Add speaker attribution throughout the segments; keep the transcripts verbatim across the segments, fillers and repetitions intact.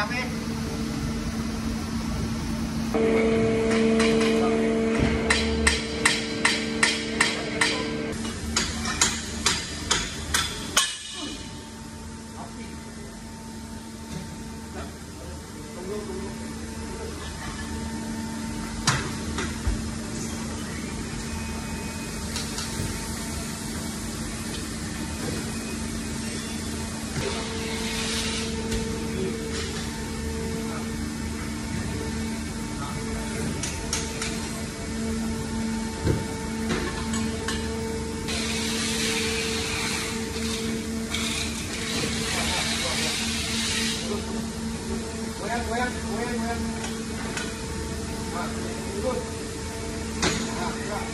Speaker 1: habis. Goyang, goyang, goyang, goyang. Nah, turun. Nah, gerak.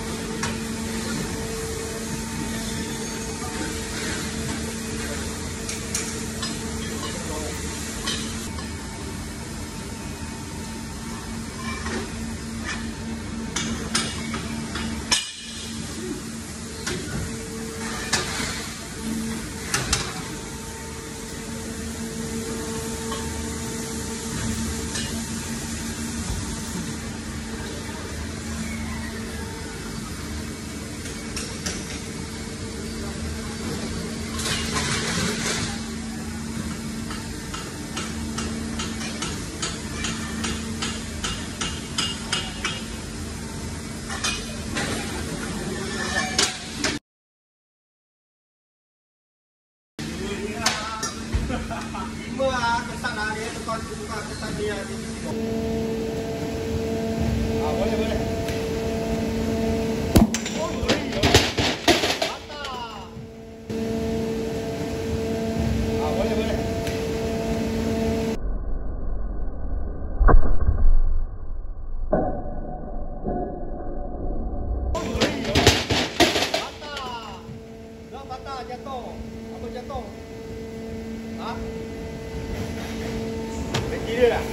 Speaker 1: Lima ah, kesan lah dia tekan buka kesan dia. Ah, boleh boleh. Oh, boleh. Mantap. Ah, boleh boleh. Oh, boleh. Mantap. Dah patah jatuh. Apa jatuh? Hah? Kira lah.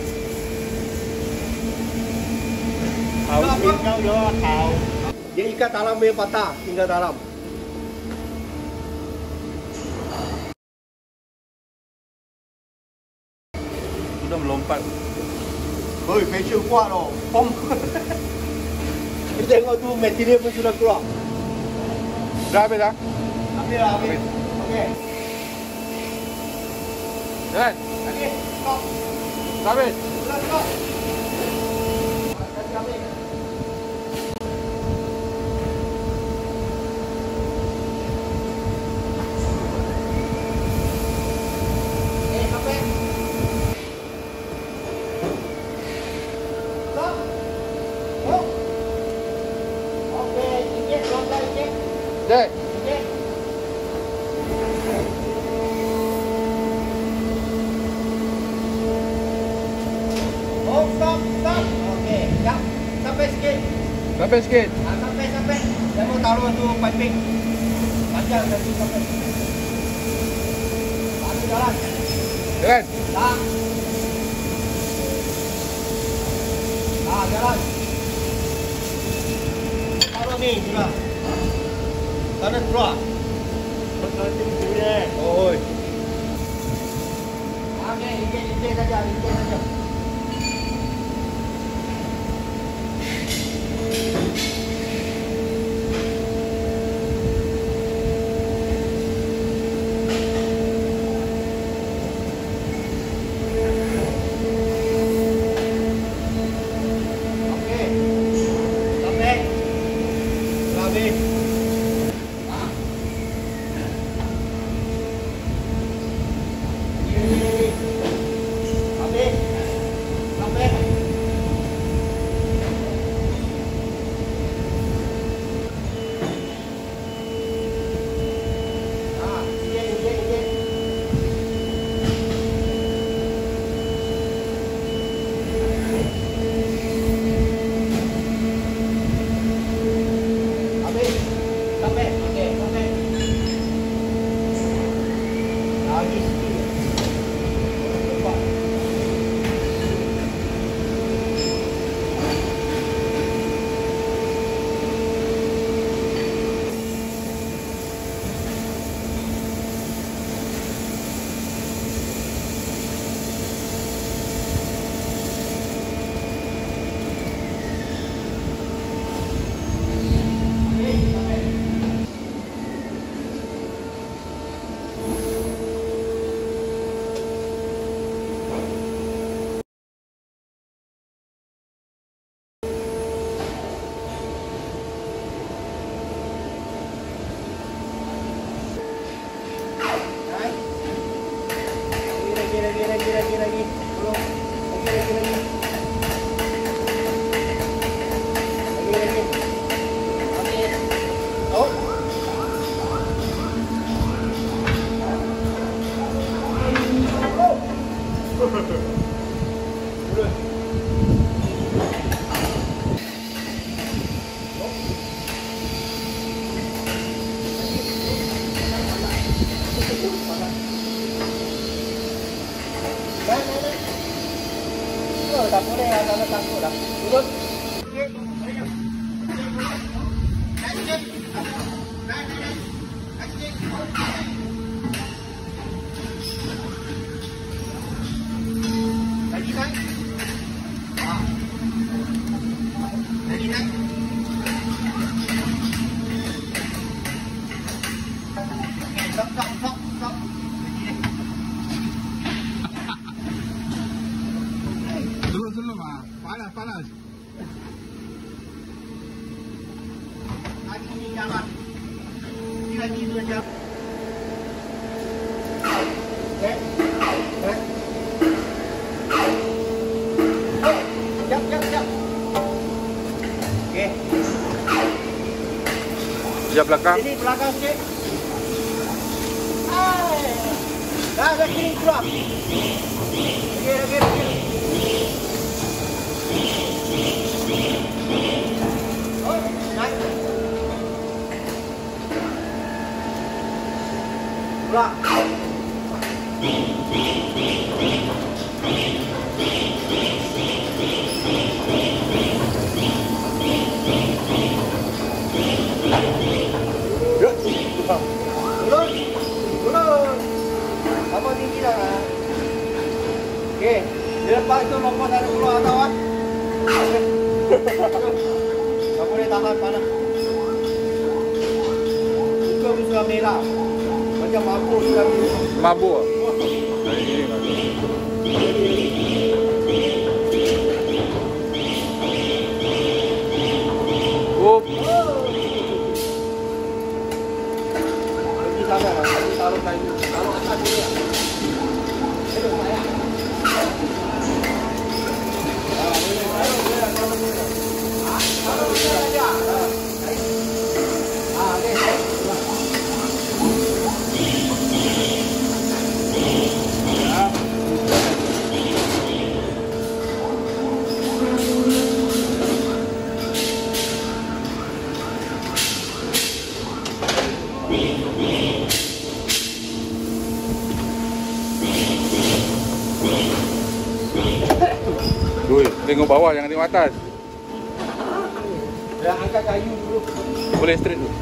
Speaker 1: Tahu tinggal dah tahu. Dia ikat dalam dia patah, tinggal dalam.
Speaker 2: Sudah melompat.
Speaker 1: Oi, pressure kuat loh. Pom. Kita tengok tu material pun sudah keluar.
Speaker 2: Dah habis dah?
Speaker 1: Habis lah, habis. Okey.
Speaker 2: Jalan.
Speaker 1: Okey, stop.
Speaker 2: Dah habis?
Speaker 1: Sudah stop. Dah habis. Eh, sampai. Stop. Oh. Okey, sikit, pelan-pelan sikit.
Speaker 2: Dek.
Speaker 1: Sikit. Oh, stop, stop. Okey, jap. Sampai sikit.
Speaker 2: Sampai sikit.
Speaker 1: Ah, sampai, sampai. Saya mau taruh tu piping. Panjang nanti sampai. Lalu jalan.
Speaker 2: Jalan.
Speaker 1: Dah. Dah, jalan. Taruh ni sudah. Taruh keluar. Nanti punya. Oi. Okey, licin-licin saja, licin saja. lagi, lagi, lagi, lagi. Tolong. Lagi, lagi, lagi. Lagi, lagi. Okey. Oh. Tak boleh lah, kalau takut lah. Turun. Lagi naik. Lagi naik. Stop, stop, stop, stop.
Speaker 2: Belum ah. Panas, panas.
Speaker 1: Lagi ni jalan. Ini lagi dua jam. Okey. Baik. Jap, jap, jap. Okey.
Speaker 2: Sekejap belakang.
Speaker 1: Sini belakang sikit. Hai. Dah, dah kiri keluar. Okey, okey, okey. Oh, naik. Pulang. Ya, turun. Turun. Apa tinggi dah. Okey, lepas tu lompat dari pulau atau ah. Tak boleh tahan panas. Suka pun sudah merah. Macam mabuk sudah merah.
Speaker 2: Mabuk? Nah, ini mabuk. Oh. Pergi sana lah. Pergi taruh kayu. Taruh atas dulu lah. Aduh, sayang. Ui, tengok bawah, jangan tengok atas.
Speaker 1: Dah angkat kayu dulu.
Speaker 2: Boleh straight dulu.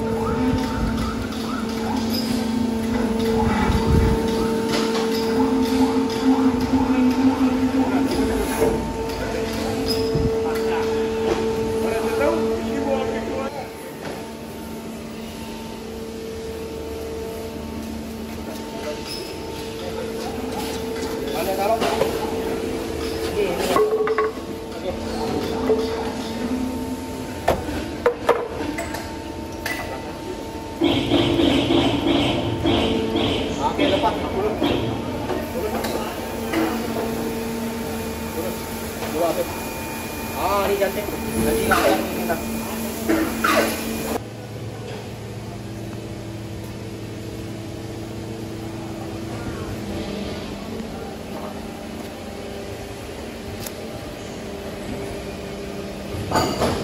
Speaker 1: Mana taruh? Ni, ni. Okey. Okey, lepas. Turun. Turun. Turun. Dua tu. Ah, ni cantik. Nanti nak yang ni nak. Thank you.